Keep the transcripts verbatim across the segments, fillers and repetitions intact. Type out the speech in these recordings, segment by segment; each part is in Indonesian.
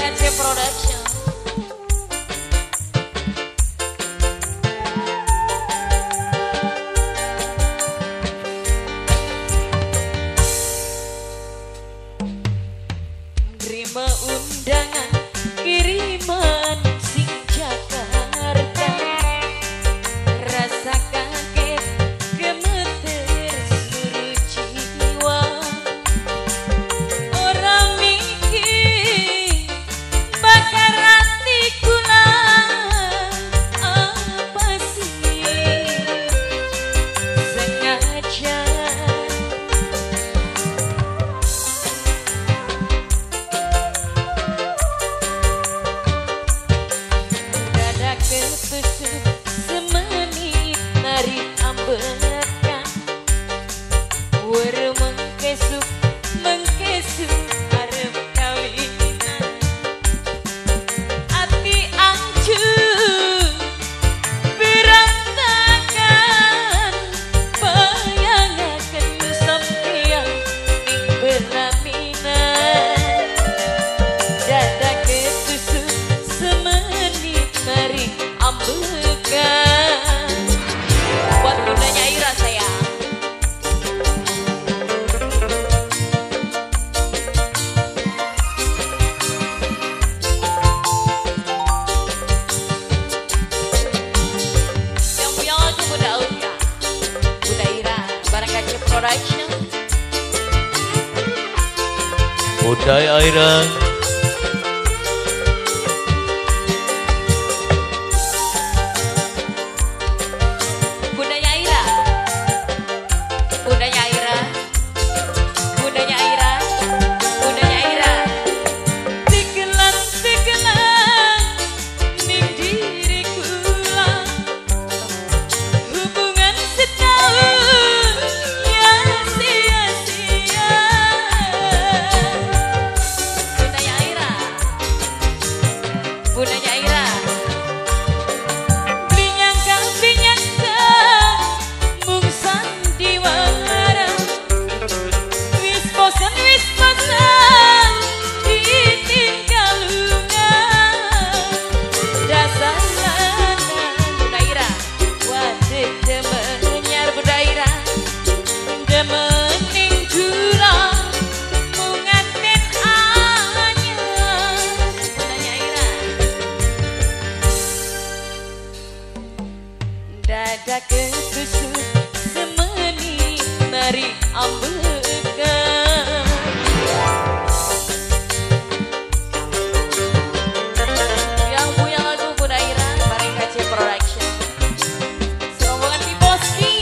K C Production. Terima undangan kiriman sing Jakarta, rasa kaget gemeter seluruh jiwa. Orang mikir bakar hati kula apa sih sengaja. Ketusuk semenit nari ambekan, were mengkesuk mengkesuk arep kawinan. Ati ancur berantakan, bayangaken sampeyan ning pelaminan. Dada ketusuk semenit nari ambekan, buat bundanya Ira sayang. Yang punya lagu Bunda Aulia, Bunda Ira, barang K C Production. Bunda Ira. Bundanya Ira, blinyangka blinyangka mung sandiwara, wis bosan wis bosan ditinggal lungan. Dasar lanang Bunda Ira, wadih demen nyar Bunda Ira, demen ning kula mung ngaten anyar. Bundanya Ira. Dada ketusuk semenit nari ambekan. Yang punya lagu Bunda Ira, bareng K C Production. Serombongan di Boski.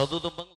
Satu tumpeng.